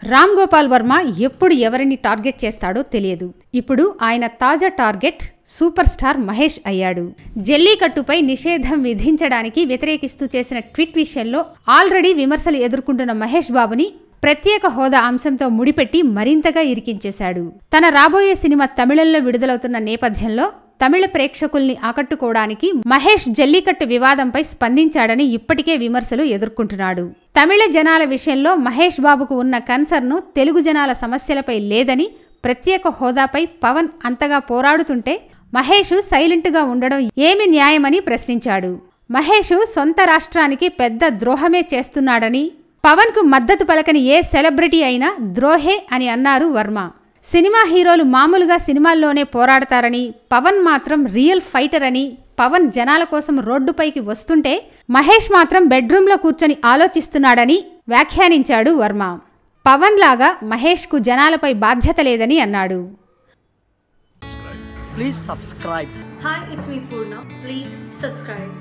రామ్ గోపాల్ వర్మ ఎప్పుడు ఎవరిని టార్గెట్ చేస్తాడో తెలియదు. ఇప్పుడు ఆయన తాజా టార్గెట్ సూపర్ స్టార్ మహేష్ అయ్యాడు. జల్లికట్టుపై నిషేధం విధించడానికి వ్యతిరేకిస్తూ చేసిన ట్వీట్ విషయంలో ఆల్రెడీ విమర్శలు ఎదుర్కొంటున్న మహేష్ బాబుని ప్రత్యేక హోదా అంశంతో ముడిపెట్టి మరింతగా ఇరికించేశాడు. తన రాబోయే సినిమా తమిళంలో విడుదలవుతున్న నేపథ్యంలో తమిళ ప్రేక్షకుల్ని ఆకట్టుకోవడానికి మహేష్ జల్లికట్టు వివాదంపై స్పందించాడని ఇప్పటికే విమర్శలు ఎదుర్కొంటున్నాడు. తమిళ జనాల విషయంలో మహేష్ బాబుకు ఉన్న కన్సర్ను తెలుగు జనాల సమస్యలపై లేదని, ప్రత్యేక హోదాపై పవన్ అంతగా పోరాడుతుంటే మహేష్ సైలెంట్గా ఉండడం ఏమి న్యాయమని ప్రశ్నించాడు. మహేష్ సొంత రాష్ట్రానికి పెద్ద ద్రోహమే చేస్తున్నాడని, పవన్కు మద్దతు పలకని ఏ సెలబ్రిటీ అయినా ద్రోహే అని అన్నారు వర్మ. సినిమా హీరోలు మామూలుగా సినిమాల్లోనే పోరాడతారని, పవన్ మాత్రం రియల్ ఫైటర్ అని, పవన్ జనాల కోసం రోడ్డుపైకి వస్తుంటే మహేష్ మాత్రం బెడ్రూమ్లో కూర్చొని ఆలోచిస్తున్నాడని వ్యాఖ్యానించాడు వర్మ. పవన్ లాగా మహేష్కు జనాలపై బాధ్యత లేదని అన్నాడు. Please subscribe. Hi, it's me Purna. Please subscribe.